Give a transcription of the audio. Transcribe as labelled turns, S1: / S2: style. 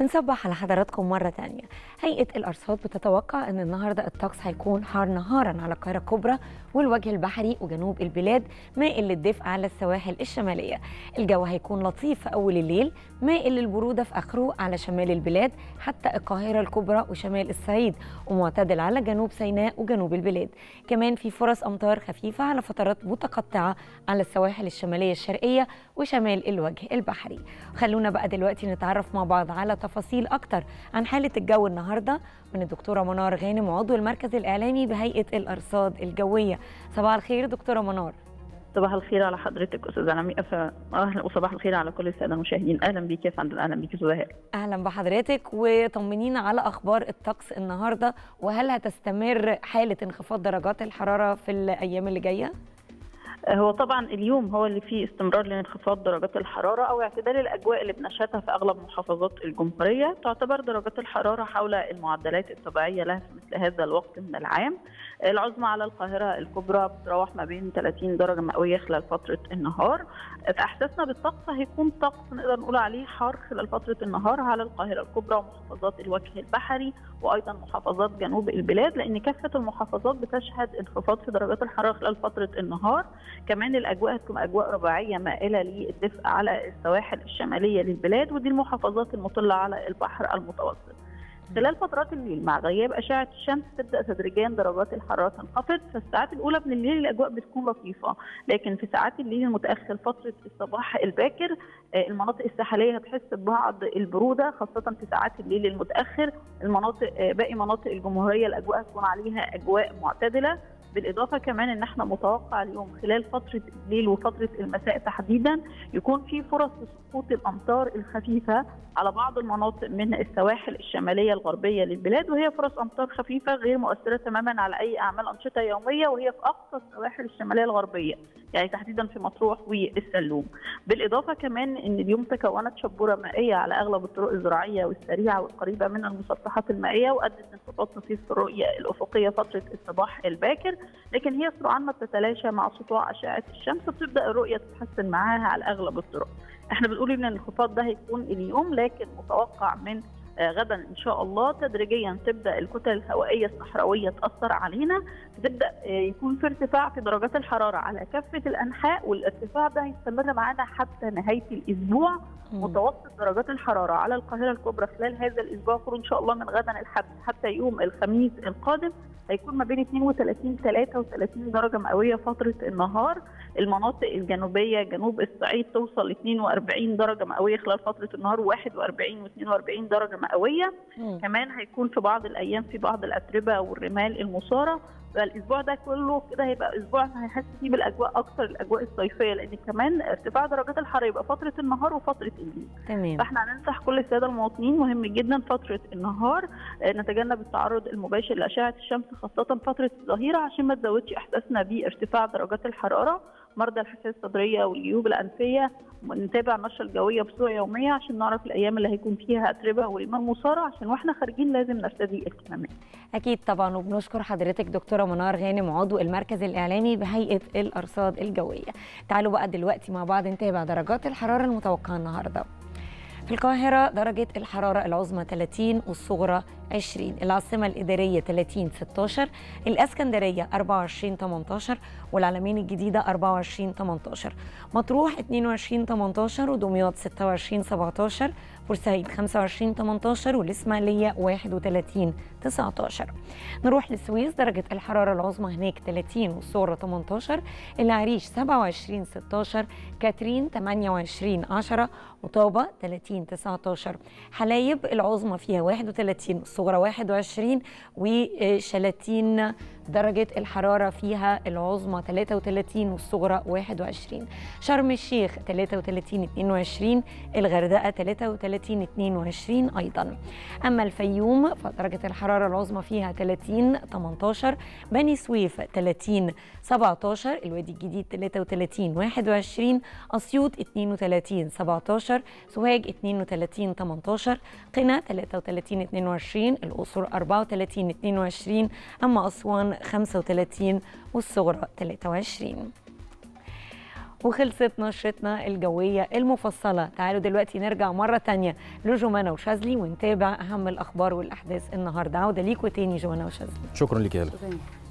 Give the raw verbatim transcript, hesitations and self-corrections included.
S1: بنصبح على حضراتكم مرة تانية. هيئة الأرصاد بتتوقع أن النهاردة الطقس هيكون حار نهارا على القاهرة الكبرى والوجه البحري وجنوب البلاد، مائل للدفء على السواحل الشمالية. الجو هيكون لطيف في أول الليل، مائل للبرودة في آخره على شمال البلاد حتى القاهرة الكبرى وشمال الصعيد، ومعتدل على جنوب سيناء وجنوب البلاد. كمان في فرص أمطار خفيفة على فترات متقطعة على السواحل الشمالية الشرقية وشمال الوجه البحري. خلونا بقى دلوقتي نتعرف مع بعض على تفاصيل أكتر عن حالة الجو النهاردة من الدكتورة منار غانم، عضو المركز الإعلامي بهيئة الأرصاد الجوية. صباح الخير دكتورة منار.
S2: صباح الخير على حضرتك استاذه نمية، اهلا وصباح الخير على كل الساده المشاهدين. اهلا بيك يا فندم. اهلا بيك زهير.
S1: اهلا بحضرتك، وطمنينا على اخبار الطقس النهارده، وهل هتستمر حاله انخفاض درجات الحراره في الايام اللي جايه؟
S2: هو طبعا اليوم هو اللي فيه استمرار لانخفاض درجات الحراره او اعتدال الاجواء اللي بنشهدها في اغلب محافظات الجمهوريه. تعتبر درجات الحراره حول المعدلات الطبيعيه لها في مثل هذا الوقت من العام. العظمى على القاهره الكبرى بتتراوح ما بين ثلاثين درجه مئويه خلال فتره النهار. فاحساسنا بالطقس هيكون طقس نقدر نقول عليه حار خلال فتره النهار على القاهره الكبرى ومحافظات الوجه البحري وايضا محافظات جنوب البلاد، لان كافه المحافظات بتشهد انخفاض في درجات الحراره خلال فتره النهار. كمان الاجواء هتكون اجواء رباعيه مائله للدفء على السواحل الشماليه للبلاد، ودي المحافظات المطله على البحر المتوسط. خلال فترات الليل مع غياب اشعه الشمس تبدا تدريجيا درجات الحراره تنخفض. في الساعات الاولى من الليل الاجواء بتكون لطيفه، لكن في ساعات الليل المتاخر فتره الصباح الباكر المناطق الساحليه هتحس ببعض البروده خاصه في ساعات الليل المتاخر. المناطق باقي مناطق الجمهوريه الاجواء هتكون عليها اجواء معتدله. بالاضافه كمان ان احنا متوقع اليوم خلال فتره الليل وفتره المساء تحديدا يكون في فرص لسقوط الامطار الخفيفه على بعض المناطق من السواحل الشماليه الغربيه للبلاد، وهي فرص امطار خفيفه غير مؤثره تماما على اي اعمال انشطه يوميه، وهي في اقصى السواحل الشماليه الغربيه يعني تحديدا في مطروح والسلوم. بالاضافه كمان ان اليوم تكونت شبوره مائيه على اغلب الطرق الزراعيه والسريعه والقريبه من المسطحات المائيه، وادت لانخفاض طفيف في الرؤيه الافقيه فتره الصباح الباكر، لكن هي سرعان ما بتتلاشى مع سطوع اشعه الشمس وبتبدا الرؤيه تتحسن معاها على اغلب الطرق. احنا بنقول ان الانخفاض ده هيكون اليوم، لكن متوقع من غدا ان شاء الله تدريجيا تبدا الكتل الهوائيه الصحراويه تاثر علينا، تبدا يكون في ارتفاع في درجات الحراره على كافه الانحاء، والارتفاع ده هيستمر معانا حتى نهايه الاسبوع. متوسط درجات الحراره على القاهره الكبرى خلال هذا الاسبوع كله ان شاء الله من غدا الحد حتى يوم الخميس القادم هيكون ما بين اثنين وثلاثين ثلاثة وثلاثين درجه مئويه فتره النهار. المناطق الجنوبيه جنوب الصعيد توصل ل اثنين وأربعين درجه مئويه خلال فتره النهار، واحد وأربعين واثنين وأربعين درجه مئويه. مم. كمان هيكون في بعض الايام في بعض الاتربه والرمال المثاره. فالاسبوع ده كله كده هيبقى اسبوع هيحس فيه بالاجواء اكثر الاجواء الصيفيه، لان كمان ارتفاع درجات الحراره يبقى فتره النهار وفتره الليل.
S1: تمام.
S2: فاحنا هننصح كل الساده المواطنين مهم جدا فتره النهار نتجنب التعرض المباشر لاشعه الشمس خاصه فتره الظهيره عشان ما تزودش احساسنا بارتفاع درجات الحراره. مرضى الحساسيه الصدريه والجيوب الانفيه نتابع النشره الجويه بصوره يوميه عشان نعرف الايام اللي هيكون فيها اتربه ورمال مثاره، عشان واحنا خارجين لازم نرتدي الكمامات.
S1: اكيد طبعا، وبنشكر حضرتك دكتوره منار غانم عضو المركز الاعلامي بهيئه الارصاد الجويه. تعالوا بقى دلوقتي مع بعض نتابع درجات الحراره المتوقعه النهارده. في القاهرة درجة الحرارة العظمى ثلاثين والصغرى عشرين، العاصمة الإدارية ثلاثين ستة عشر، الإسكندرية أربعة وعشرين ثمانية عشر، والعلمين الجديدة أربعة وعشرين ثمانية عشر، مطروح اثنين وعشرين ثمانية عشر، ودمياط ستة وعشرين سبعة عشر، بورسعيد خمسة وعشرين ثمانية عشر، والإسماعيلية واحد وثلاثين تسعة عشر. نروح للسويس درجة الحرارة العظمى هناك ثلاثين والصغرى ثمانية عشر، العريش سبعة وعشرين ستة عشر، كاترين ثمانية وعشرين عشرة، وطابة ثلاثين تسعة عشر، حلايب العظمى فيها واحد وثلاثين والصغرى واحد وعشرين، وشلاتين درجة الحرارة فيها العظمى ثلاثة وثلاثين والصغرى واحد وعشرين، شرم الشيخ ثلاثة وثلاثين اثنين وعشرين، الغردقة ثلاثة وثلاثين اثنين وعشرين أيضا. أما الفيوم فدرجة الحرارة العظمى فيها ثلاثين ثمانية عشر، بني سويف ثلاثين سبعة عشر، الوادي الجديد ثلاثة وثلاثين واحد وعشرين، أسيوط اثنين وثلاثين سبعة عشر، سوهاج اثنين وثلاثين ثمانية عشر، قنا ثلاثة وثلاثين اثنين وعشرين، الأقصر أربعة وثلاثين اثنين وعشرين، أما أسوان خمسة وثلاثين والصغرى ثلاثة وعشرين. وخلصت نشرتنا الجوية المفصلة. تعالوا دلوقتي نرجع مرة تانية لجمانة وشاذلي ونتابع أهم الأخبار والأحداث النهاردة. عودة ليكوا تاني جمانة وشاذلي.
S3: شكرا لك يا هلا.